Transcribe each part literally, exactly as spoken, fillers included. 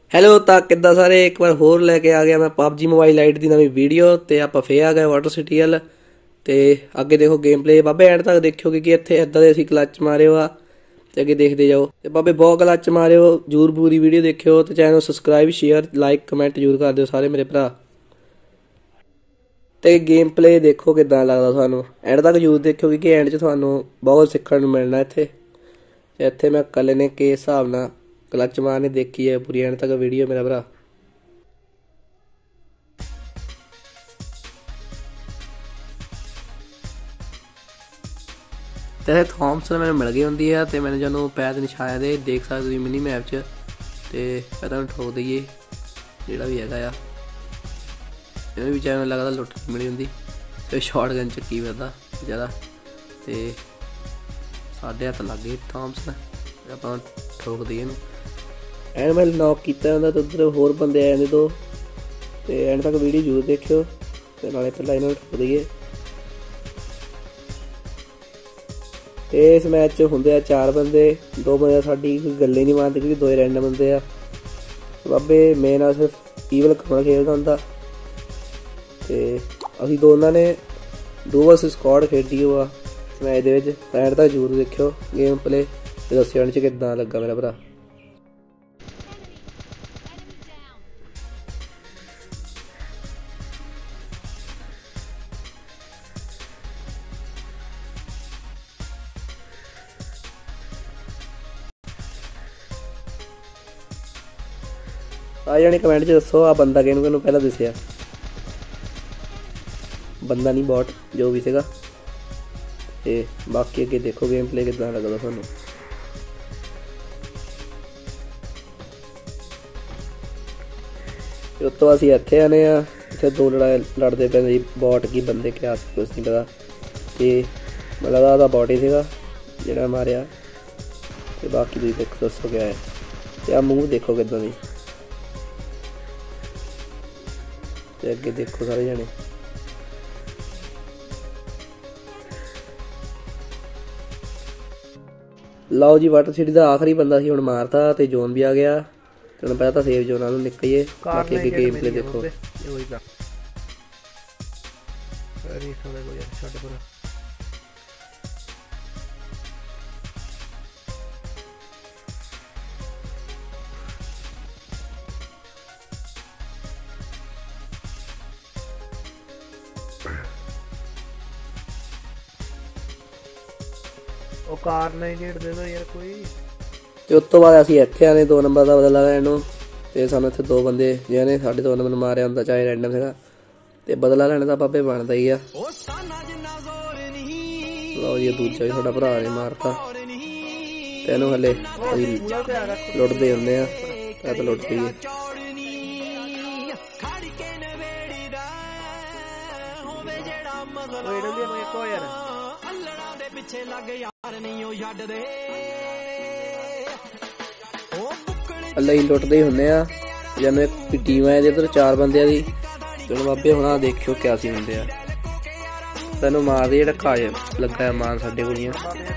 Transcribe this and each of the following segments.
Hello ਤਾਂ ਕਿੱਦਾਂ ਸਾਰੇ, ਇੱਕ ਵਾਰ ਹੋਰ ਲੈ ਕੇ ਆ ਗਿਆ ਮੈਂ ਪਬਜੀ ਮੋਬਾਈਲ ਲਾਈਟ ਦੀ ਨਵੀਂ ਵੀਡੀਓ। ਤੇ ਆਪਾਂ ਫੇਰ ਆ ਗਏ ਵਾਟਰ ਸਿਟੀ ਵੱਲ। ਤੇ ਅੱਗੇ ਦੇਖੋ ਗੇਮ ਪਲੇ ਬਾਬੇ ਐਂਡ ਤੱਕ ਦੇਖਿਓ ਕਿ ਇੱਥੇ ਇੱਦਾਂ ਦੇ ਅਸੀਂ ਕਲੱਚ ਮਾਰਿਓ ਆ। ਤੇ ਅੱਗੇ ਦੇਖਦੇ ਜਾਓ ਤੇ ਬਾਬੇ ਬਹੁਤ ਕਲੱਚ ਮਾਰਿਓ। ਜ਼ਰੂਰ ਪੂਰੀ ਵੀਡੀਓ ਦੇਖਿਓ ਤੇ channel subscribe share like comment ਜ਼ਰੂਰ ਕਰ ਦਿਓ ਸਾਰੇ ਮੇਰੇ ਭਰਾ। ਤੇ ਗੇਮ ਪਲੇ ਦੇਖੋ ਕਿੱਦਾਂ ਲੱਗਦਾ ਤੁਹਾਨੂੰ, ਐਂਡ ਤੱਕ ਜ਼ਰੂਰ ਦੇਖਿਓ ਕਿ ਐਂਡ 'ਚ ਤੁਹਾਨੂੰ ਬਹੁਤ ਸਿੱਖਣ ਨੂੰ ਮਿਲਣਾ ਇੱਥੇ। ਤੇ ਇੱਥੇ ਮੈਂ ਇਕੱਲੇ ਨੇ ਕਿਸ ਹਿਸਾਬ ਨਾਲ ਕਲੱਚ ਮਾਰਨੇ ਦੇਖੀ ਹੈ ਪੂਰੀ ਐਂਡ ਤੱਕ ਵੀਡੀਓ ਮੇਰਾ ਭਰਾ। ਤੇ ਥੋਮਸਨ ਮੈਨੂੰ ਮਿਲ ਗਈ ਹੁੰਦੀ ਹੈ ਤੇ ਮੈਨੂੰ ਜਦੋਂ ਪੈਰ ਦੇ ਨਿਸ਼ਾਨ ਦੇ ਦੇਖ ਸਕਦੇ ਤੁਸੀਂ ਮਿਨੀ ਮੈਪ 'ਚ। ਤੇ ਪਹਿਲਾਂ ਠੋਕ ਦਈਏ ਜਿਹੜਾ ਵੀ ਹੈਗਾ ਆ, ਇਹਨੂੰ ਵੀ ਚਾਹੇ ਲੱਗਦਾ ਲੁੱਟ ਮਿਲੀ ਹੁੰਦੀ। ਤੇ ਸ਼ਾਰਟ ਗਨ ਚੱਕੀ ਫਿਰਦਾ ਜ਼ਿਆਦਾ। ਤੇ ਸਾਡੇ ਹੱਥ ਲੱਗ ਗਏ ਥੋਮਸਨ, ਆਪਾਂ ਠੋਕ ਦਈਏ ਇਹਨੂੰ। ਐਂਡ ਮੈਂ ਨੌਕ ਕੀਤਾ ਹੁੰਦਾ ਤੇ ਉੱਧਰ ਹੋਰ ਬੰਦੇ ਆ ਜਾਂਦੇ ਦੋ। ਤੇ ਐਂਡ ਤੱਕ ਵੀਡੀਓ ਜ਼ਰੂਰ ਦੇਖਿਓ ਤੇ ਨਾਲੇ ਪਹਿਲਾਂ ਇਹਨਾਂ ਨੂੰ ਠੋਕ ਦਈਏ। ਤੇ ਇਸ ਮੈਚ 'ਚ ਹੁੰਦੇ ਆ ਚਾਰ ਬੰਦੇ, ਦੋ ਬੰਦੇ ਸਾਡੀ ਕੋਈ ਗੱਲੇ ਨਹੀਂ ਮਾਰਦੇ ਕਿਉਂਕਿ ਦੋ ਰੈਂਡਮ ਬੰਦੇ ਆ। ਬਾਬੇ ਮੇਨ ਆ ਸਿਰਫ ਈਵਲ ਕਮਲ ਖੇਡਦਾ ਹੁੰਦਾ। ਤੇ ਅਸੀਂ ਦੋਨਾਂ ਨੇ ਦੋ ਵਰਸ ਸਕੁਆਡ ਖੇਡੀ ਹੋਆ ਮੈਚ ਦੇ ਵਿੱਚ। ਐਂਡ ਤੱਕ ਜ਼ਰੂਰ ਦੇਖਿਓ ਗੇਮ ਪਲੇ ਤੇ ਦੱਸਿਓ ਐਂਡ 'ਚ ਕਿੱਦਾਂ ਲੱਗਾ ਮੇਰਾ ਭਰਾ। ਆ ਜਾਣੀ ਕਮੈਂਟ 'ਚ ਦੱਸੋ ਆ ਬੰਦਾ ਕਿਹਨੂੰ ਕਿਹਨੂੰ ਪਹਿਲਾਂ ਦਿਸਿਆ। ਬੰਦਾ ਨਹੀਂ ਬੋਟ ਜੋ ਵੀ ਸੀਗਾ। ਤੇ ਬਾਕੀ ਅੱਗੇ ਦੇਖੋ ਗੇਮ ਪਲੇ ਕਿੱਦਾਂ ਲੱਗਦਾ ਤੁਹਾਨੂੰ। ਤੇ ਉਸ ਤੋਂ ਬਾਅਦ ਅਸੀਂ ਇੱਥੇ ਆਨੇ ਆ। ਇੱਥੇ ਦੋ ਲੜਾ ਲੜਦੇ ਪਏ ਸੀ ਬੋਟ ਕੀ ਬੰਦੇ ਕਿਆ ਸੀ ਕੁਛ ਨਹੀਂ ਪਤਾ। ਤੇ ਮੈਨੂੰ ਲੱਗਦਾ ਉਹਦਾ ਬੋਟ ਹੀ ਸੀਗਾ ਜਿਹੜਾ ਮਾਰਿਆ। ਤੇ ਬਾਕੀ ਤੁਸੀਂ ਦੇਖੋ ਦੱਸੋ ਕਿਆ ਹੈ। ਤੇ ਆਹ ਮੂੰਹ ਦੇਖੋ ਕਿੱਦਾਂ ਦੀ। ਤੇ ਅੱਗੇ ਦੇਖੋ ਸਾਰੇ ਜਾਣੇ। ਲਓ ਜੀ ਵਾਟਰ ਸਿਟੀ ਦਾ ਆਖਰੀ ਬੰਦਾ ਸੀ ਹੁਣ ਮਾਰਤਾ ਤੇ ਜ਼ੋਨ ਵੀ ਆ ਗਿਆ। ਤੇ ਹੁਣ ਪਹਿਲਾਂ ਤਾਂ ਸੇਵ ਜ਼ੋਨਾਂ ਨੂੰ ਨਿਕਲੀਏ। ਬਾਕੀ ਅੱਗੇ ਗੇਮ ਪਲੇ ਦੇਖੋ। ਉਹ ਕਾਰ ਨਹੀਂ ਗੇਟ ਦੇ ਦੋ ਯਾਰ ਕੋਈ। ਤੇ ਉਸ ਤੋਂ ਬਾਅਦ ਅਸੀਂ ਇੱਥੇ ਆਨੇ ਦੋ ਨੰਬਰ ਦਾ ਬਦਲਾ ਲੈਣ ਨੂੰ। ਤੇ ਸਾਨੂੰ ਇੱਥੇ ਦੋ ਬੰਦੇ ਜਿਹਨੇ ਸਾਡੇ ਦੋ ਨੰਬਰ ਮਾਰਿਆ ਹੁੰਦਾ ਚਾਹੇ ਰੈਂਡਮ ਸੀਗਾ। ਤੇ ਬਦਲਾ ਲੈਣ ਦਾ ਬਾਬੇ ਬਣਦਾ ਹੀ ਆ। ਲਓ ਜੀ ਦੂਜਾ ਵੀ ਸਾਡਾ ਭਰਾ ਨੇ ਮਾਰਤਾ। ਤੇ ਇਹਨੂੰ ਹਲੇ ਅਸੀਂ ਲੁੱਟਦੇ ਹੁੰਦੇ ਆ। ਇਹ ਤਾਂ ਲੁੱਟ ਲਈਏ। ਅੱਲਾ ਹੀ ਲੁੱਟਦੇ ਹੀ ਹੁੰਦੇ ਆ। ਜਿਵੇਂ ਇੱਕ ਟੀਮ ਆ ਇੱਧਰ ਚਾਰ ਬੰਦਿਆਂ ਦੀ। ਤੇ ਹੁਣ ਬਾਬੇ ਹੁਣ ਦੇਖਿਓ ਕਿਆ ਸੀ ਹੁੰਦੇ ਆ। ਤੈਨੂੰ ਮਾਰਦੇ ਜਿਹੜਾ ਕਾਜ ਲੱਗਾ ਮਾਨ ਸਾਡੇ ਕੋਲੀਆਂ।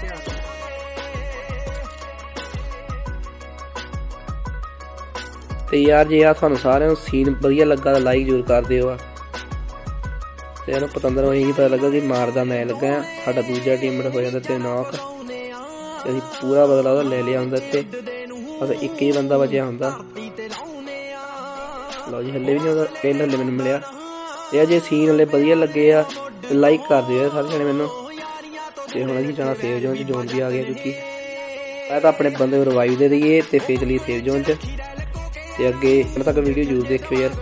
ਤੇ ਯਾਰ ਜੇ ਆ ਤੁਹਾਨੂੰ ਸਾਰਿਆਂ ਨੂੰ ਸੀਨ ਵਧੀਆ ਲੱਗਾ ਤਾਂ ਲਾਈਕ ਜ਼ਰੂਰ ਕਰ ਦਿਓ ਆ। ਤੇ ਇਹਨੂੰ ਪਤੰਦਰ ਨੂੰ ਇਹੀ ਪਤਾ ਲੱਗਾ ਕਿ ਮਾਰਦਾ ਮੈਂ ਲੱਗਾ ਆ। ਸਾਡਾ ਦੂਜਾ ਟੀਮਮੇਟ ਹੋ ਜਾਂਦਾ ਤੇ ਨੌਕ। ਤੇ ਅਸੀਂ ਪੂਰਾ ਬਦਲਾ ਉਹਦਾ ਲੈ ਲਿਆ ਹੁੰਦਾ ਇੱਥੇ। ਬਸ ਇੱਕ ਹੀ ਬੰਦਾ ਬਚਿਆ ਹੁੰਦਾ। ਲਓ ਜੀ ਹਲੇ ਵੀ ਨਹੀਂ ਉਹਦਾ ਕਿੱਲ ਹਲੇ ਮੈਨੂੰ ਮਿਲਿਆ। ਤੇ ਜੇ ਸੀਨ ਹਲੇ ਵਧੀਆ ਲੱਗੇ ਆ ਤੇ ਲਾਈਕ ਕਰ ਦਿਓ ਸਾਰੇ ਜਣੇ ਮੈਨੂੰ। ਤੇ ਹੁਣ ਅਸੀਂ ਜਾਣਾ ਸੇਵ ਜ਼ੋਨ 'ਚ। ਜ਼ੋਨ ਵੀ ਆ ਗਿਆ ਕਿਉਂਕਿ ਇਹ ਤਾਂ ਆਪਣੇ ਬੰਦੇ ਨੂੰ ਰਿਵਾਈਵ ਦੇ ਦਈਏ ਤੇ ਫੇਰ ਚਲੀਏ ਸੇਵ ਜ਼ੋਨ 'ਚ। ਤੇ ਅੱਗੇ ਹੁਣ ਤੱਕ ਵੀਡੀਓ ਜ਼ਰੂਰ ਦੇਖਿਓ ਯਾਰ।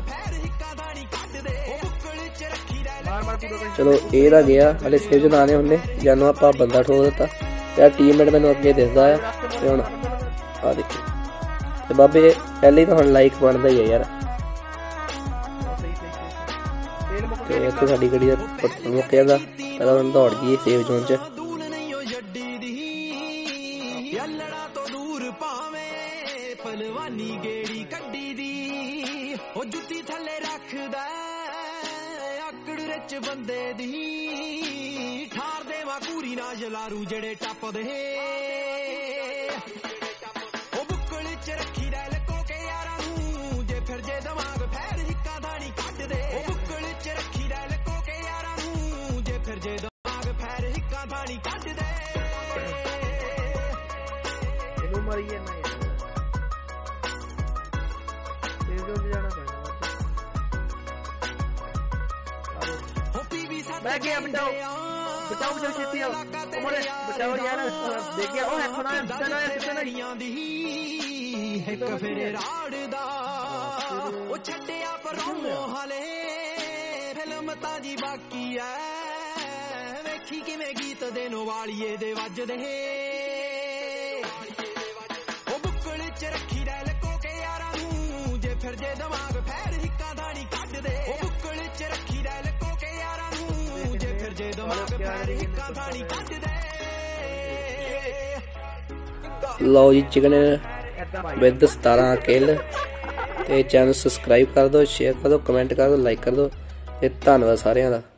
ਚਲੋ ਇਹ ਤਾਂ ਗਿਆ ਹਲੇ ਸੇਵ ਜ਼ੋਨ ਆਣੇ ਹੁੰਦੇ ਜਾਨੂੰ ਆਪਾਂ ਬੰਦਾ ਠੋਕ ਦਿੱਤਾ। ਤੇ ਟੀਮਮੇਟ ਮੈਨੂੰ ਅੱਗੇ ਦਿਸਦਾ ਆ। ਤੇ ਹੁਣ ਆ ਦੇਖੋ। ਤੇ ਬਾਬੇ ਪਹਿਲੇ ਤਾਂ ਹੁਣ ਲਾਈਕ ਬਣਦਾ ਹੀ ਆ ਯਾਰ। ਤੇ ਇੱਥੇ ਸਾਡੀ ਗੱਡੀ ਦਾ ਪੈਟਰੋਲ ਮੁੱਕ ਜਾਂਦਾ। ਪਹਿਲਾਂ ਹੁਣ ਦੌੜ ਜਾਈਏ ਸੇਵ ਜ਼ੋਨ 'ਚ। ਬੰਦੇ ਦੀ ਠਾਰ ਦੇਵਾ ਪੂਰੀ ਨਾ ਜਲਾਰੂ ਜਿਹੜੇ ਟੱਪਦੇ ਉਹ ਬੁੱਕਲ ਚ ਰੱਖੀ ਰਹਿ ਲਕੋ ਕੇ ਯਾਰਾਂ ਨੂੰ ਕਿਉਂ ਜਾਣਾ ਪੈਣਾ ਮੈਂ ਗਿਆ ਬਚਾਓ ਬਚਾਓ ਬਚਾਓ ਛੇਤੀ ਆਓ ਉਮਰ ਬਚਾਓ ਯਾਰ ਦੇਖਿਆ ਉਹ ਹੈੱਡਫੋਨ ਆ ਸਿੱਧਾ ਸਿੱਧਾ ਨਹੀਂ ਦੀ ਇੱਕ ਫਿਰ ਰਾੜਦਾ ਉਹ ਛੱਡਿਆ ਪਰੋਂ ਹਾਲੇ ਫਿਲਮ ਤਾਂ ਜੀ ਬਾਕੀ ਐ ਵੇਖੀ ਕਿਵੇਂ ਗੀਤ ਦੇ ਨਵਾਲੀਏ ਦੇ ਵੱਜਦੇ ਉਹ ਬੁੱਕਲ ਚ ਰੱਖੀ ਰਹਿ ਲਕੋ ਕੇ ਯਾਰਾਂ ਨੂੰ ਜੇ ਫਿਰ ਜੇ ਦਿਮਾਗ ਫੈਰ ਹਿੱਕਾਂ ਦਾੜੀ ਕੱਢ ਦੇ ਉਹ ਬੁੱਕਲ ਚ ਰੱਖੀ ਰਹਿ ਲਕੋ ਕੇ ਯਾਰਾਂ ਨੂੰ ਜੇ ਫਿਰ ਜੇ ਦਿਮਾਗ ਫੈਰ ਹਿੱਕਾਂ ਦਾੜੀ ਕੱਢ ਦੇ ਲਓ ਜੀ ਚਿਕਨ ਵਿਦ ਸਤਾਰਾਂ ਕਿੱਲ ਤੇ ਚੈਨਲ ਸਬਸਕ੍ਰਾਈਬ ਕਰ ਦਿਓ, ਸ਼ੇਅਰ ਕਰ ਦਿਓ, ਕਮੈਂਟ ਕਰ ਦਿਓ, ਲਾਈਕ ਕਰ ਦਿਓ ਤੇ ਧੰਨਵਾਦ ਸਾਰਿਆਂ ਦਾ।